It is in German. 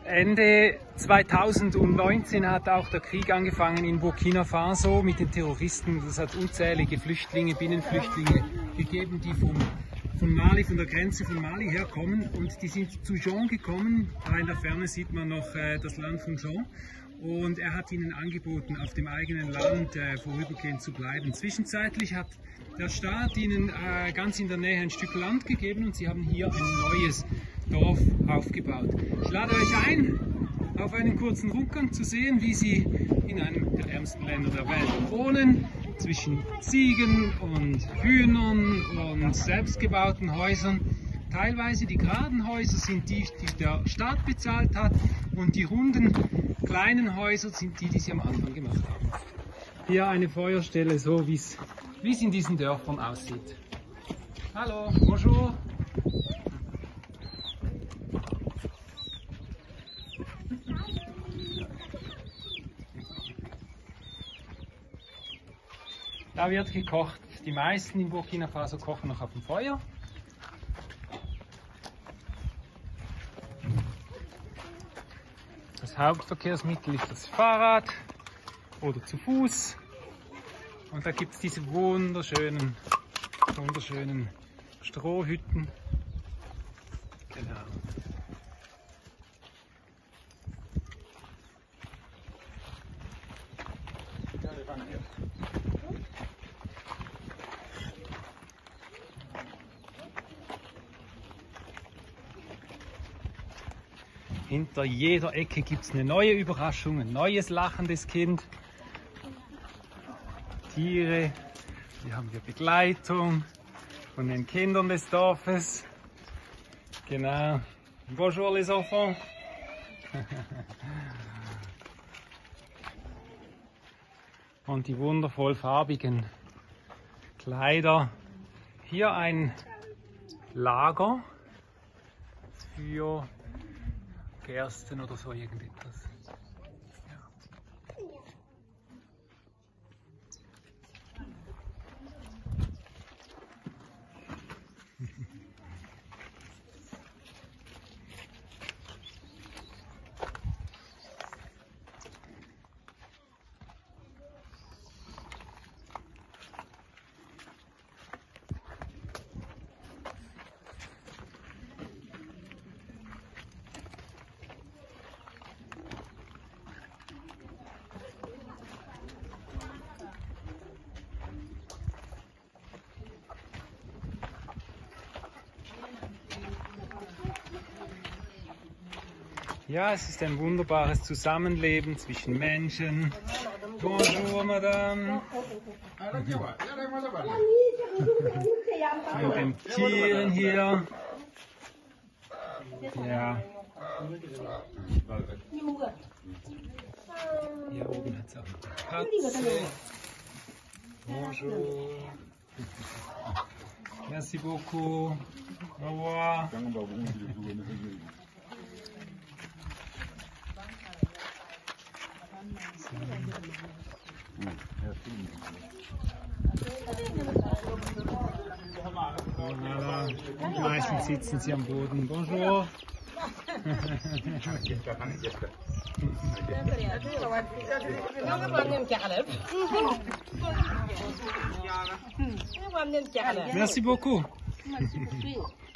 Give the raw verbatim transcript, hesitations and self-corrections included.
Ende zweitausendneunzehn hat auch der Krieg angefangen in Burkina Faso mit den Terroristen. Das hat unzählige Flüchtlinge, Binnenflüchtlinge gegeben, die vom, von Mali, von der Grenze von Mali herkommen. Und die sind zu Jean gekommen. Da in der Ferne sieht man noch äh, das Land von Jean. Und er hat ihnen angeboten, auf dem eigenen Land äh, vorübergehend zu bleiben. Zwischenzeitlich hat der Staat ihnen äh, ganz in der Nähe ein Stück Land gegeben und sie haben hier ein neues Dorf aufgebaut. Ich lade euch ein, auf einen kurzen Rundgang zu sehen, wie sie in einem der ärmsten Länder der Welt wohnen, zwischen Ziegen und Hühnern und selbstgebauten Häusern. Teilweise die geraden Häuser sind die, die der Staat bezahlt hat, und die runden kleinen Häuser sind die, die sie am Anfang gemacht haben. Hier eine Feuerstelle, so wie es in diesen Dörfern aussieht. Hallo, bonjour. Da wird gekocht. Die meisten in Burkina Faso kochen noch auf dem Feuer. Das Hauptverkehrsmittel ist das Fahrrad oder zu Fuß. Und da gibt es diese wunderschönen, wunderschönen Strohhütten. Genau. Hinter jeder Ecke gibt es eine neue Überraschung, ein neues lachendes Kind. Tiere, hier haben wir Begleitung von den Kindern des Dorfes. Genau. Bonjour les enfants. Und die wundervoll farbigen Kleider. Hier ein Lager für Gersten oder so irgendetwas. Ja, es ist ein wunderbares Zusammenleben zwischen Menschen. Bonjour, Madame. Und den Tieren hier. Ja. Hier oben hat es auch eine Katze. Bonjour. Merci beaucoup. Au revoir. Voilà. Die meisten sitzen sie am Boden. Bonjour. Merci beaucoup.